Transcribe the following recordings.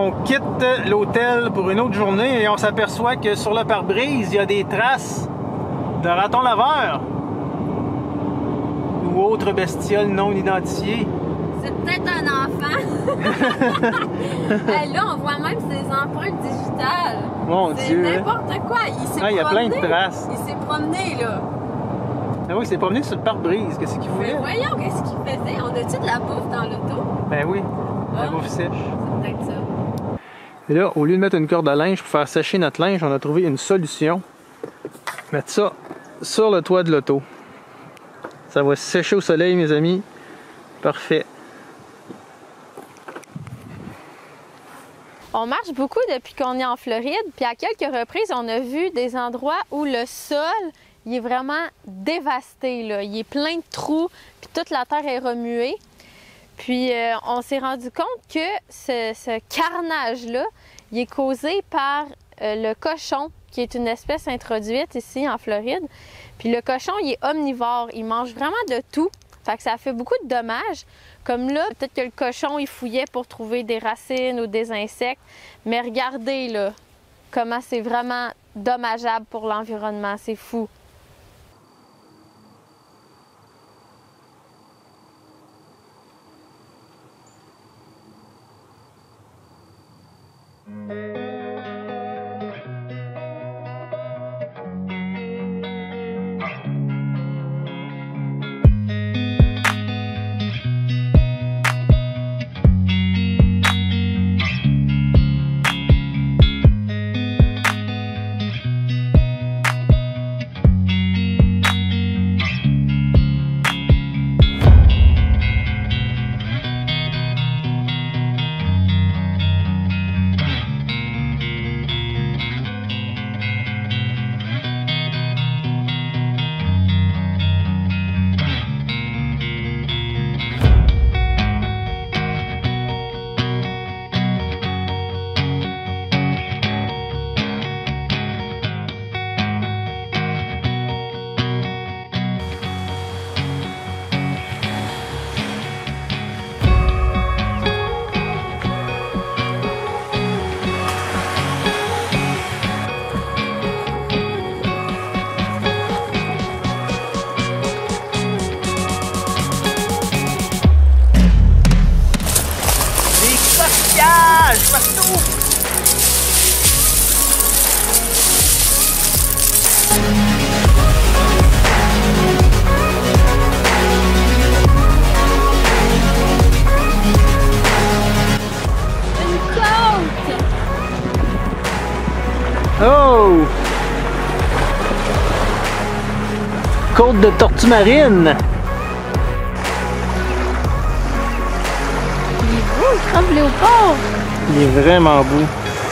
on quitte l'hôtel pour une autre journée et on s'aperçoit que sur le pare-brise, il y a des traces de ratons laveurs ou autres bestioles non identifiées. C'est peut-être un enfant. Hey, là, on voit même ses empreintes digitales. Mon Dieu. C'est n'importe quoi. Il s'est il y a plein de traces. Il s'est promené, là. Ah oui, il s'est promené sur le pare-brise. Qu'est-ce qu'il voulait? Mais voyons, qu'est-ce qu'il faisait? On a-tu de la bouffe dans l'auto? Ben oui, la bouffe sèche. C'est peut-être ça. Et là, au lieu de mettre une corde à linge pour faire sécher notre linge, on a trouvé une solution. Mettre ça sur le toit de l'auto. Ça va sécher au soleil, mes amis. Parfait. On marche beaucoup depuis qu'on est en Floride, puis à quelques reprises, on a vu des endroits où le sol, il est vraiment dévasté, là. Il est plein de trous, puis toute la terre est remuée. Puis on s'est rendu compte que ce carnage-là, il est causé par le cochon, qui est une espèce introduite ici en Floride. Puis le cochon, il est omnivore, il mange vraiment de tout. Fait que ça fait beaucoup de dommages. Comme là, peut-être que le cochon, il fouillait pour trouver des racines ou des insectes. Mais regardez là, comment c'est vraiment dommageable pour l'environnement. C'est fou. Oh! Côte de tortue marine! Il est beau, le crabe léopard! Il est vraiment beau.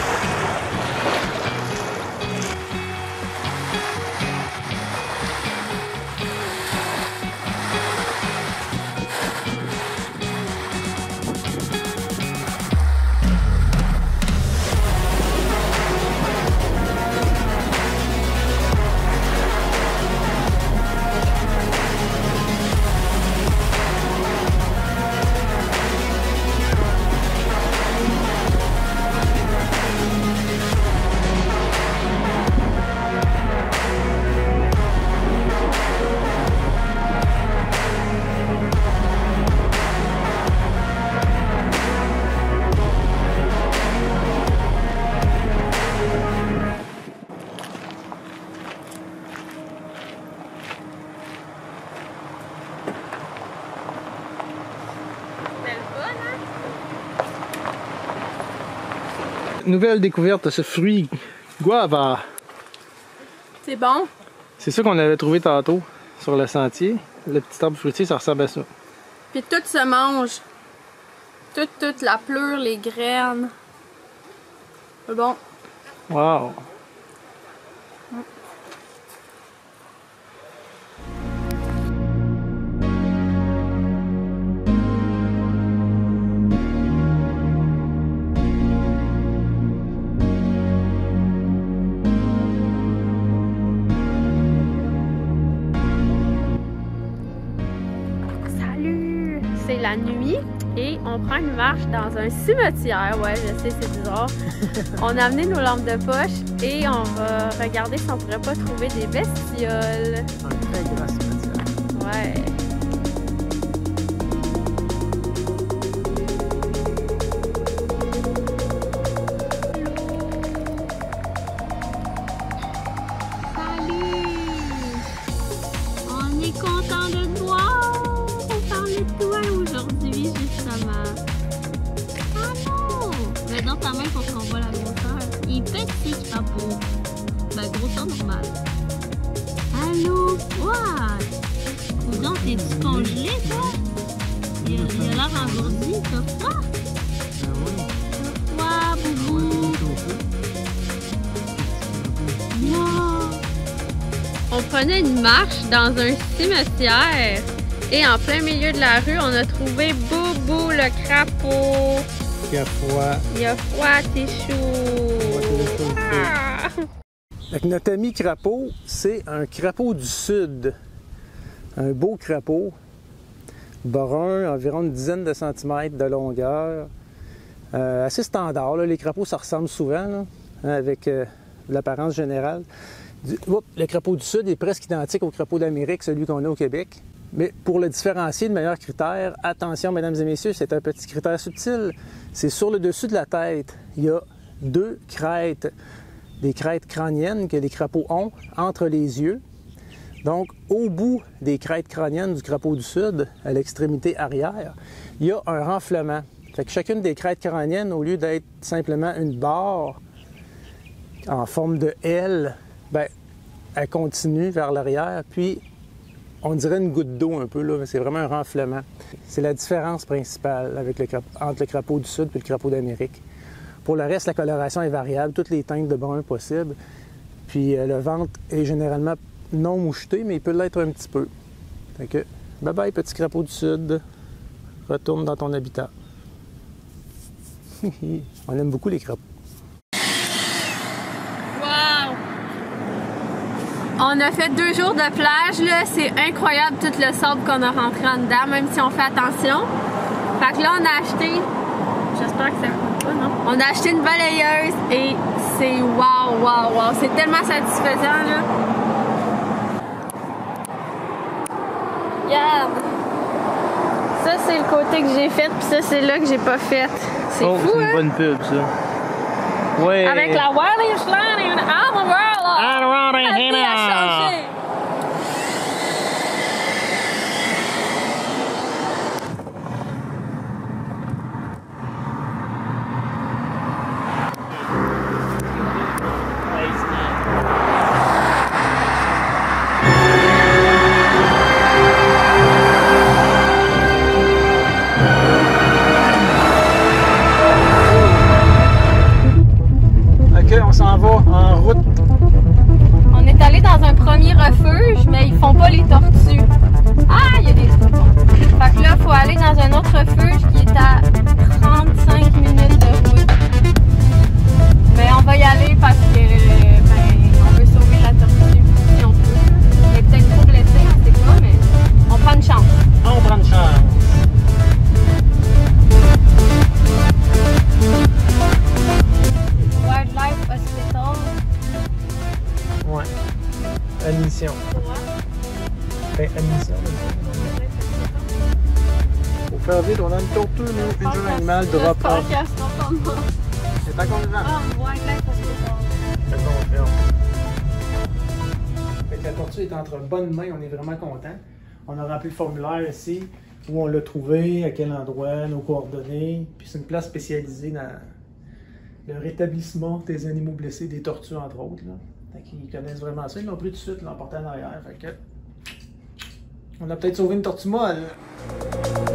Nouvelle découverte de ce fruit guava. C'est bon? C'est ça qu'on avait trouvé tantôt sur le sentier. Le petit arbre fruitier, ça ressemble à ça. Puis tout se mange. Toute la pleure, les graines. C'est bon. Wow! la nuit et on prend une marche dans un cimetière. Ouais, je sais, c'est bizarre. On a amené nos lampes de poche et on va regarder si on pourrait pas trouver des bestioles. Un très grand cimetière. Ouais. Content de te voir. On parle de toi aujourd'hui, justement. Allô! Mais dans ta main pour qu'on voit la grosseur. Il est petit, crapaud. Ben, grosseur normale. Allô? What? Coudonc, t'es-tu congelé, toi? Il a l'air engourdi, t'as froid? T'as froid, boubou? Wow! On prenait une marche dans un cimetière et en plein milieu de la rue, on a trouvé Boubou le crapaud. Il a froid. Il a froid, t'es chaud. Ah! Notre ami crapaud, c'est un crapaud du sud. Un beau crapaud, brun, environ une dizaine de centimètres de longueur. Assez standard, là. Les crapauds, ça ressemble souvent, là, avec l'apparence générale. Le crapaud du Sud est presque identique au crapaud d'Amérique, celui qu'on a au Québec. Mais pour le différencier, le meilleur critère, attention mesdames et messieurs, c'est un petit critère subtil. C'est sur le dessus de la tête. Il y a 2 crêtes, des crêtes crâniennes que les crapauds ont entre les yeux. Donc, au bout des crêtes crâniennes du crapaud du Sud, à l'extrémité arrière, il y a un renflement. Fait que chacune des crêtes crâniennes, au lieu d'être simplement une barre en forme de L, ben, elle continue vers l'arrière, puis on dirait une goutte d'eau un peu, là, mais c'est vraiment un renflement. C'est la différence principale avec entre le crapaud du Sud et le crapaud d'Amérique. Pour le reste, la coloration est variable, toutes les teintes de brun possibles. Puis le ventre est généralement non moucheté, mais il peut l'être un petit peu. Fait que, bye bye petit crapaud du Sud, retourne dans ton habitat. On aime beaucoup les crapauds. On a fait 2 jours de plage, là. C'est incroyable tout le sable qu'on a rentré en dedans, même si on fait attention. Fait que là, on a acheté, j'espère que ça coûte pas, non? On a acheté une balayeuse et c'est wow, wow, wow. C'est tellement satisfaisant, là. Regarde! Ça, c'est le côté que j'ai fait, puis ça, c'est là que j'ai pas fait. C'est fou, c'est une hein? bonne pub, ça. Ouais. Avec la wireless line en the world, là. La vie a changé. OK, on s'en va en route. On est allé dans un premier refuge, mais ils font pas les tortues. Ah, il y a des trucs. Fait que là, il faut aller dans un autre refuge qui est à 35 minutes de route. Mais on va y aller parce que on veut sauver la tortue si on peut. Elle est peut-être trop blessée, on sait pas, mais on prend une chance. On prend une chance. Wildlife Hospital. Ouais. Admission. Ben, admission. Faut faire vite, on a une tortue, nous, une jeune animale drop off. C'est pas qu'on le vend. Ah, Wildlife Hospital. C'est bon, fait que la tortue est entre bonnes mains, on est vraiment content. On a rempli le formulaire ici, où on l'a trouvé, à quel endroit, nos coordonnées. Puis c'est une place spécialisée dans le rétablissement des animaux blessés, des tortues entre autres. Là. Fait qu'ils connaissent vraiment ça. Ils l'ont pris tout de suite, ils l'ont porté en arrière. Fait que on a peut-être sauvé une tortue molle.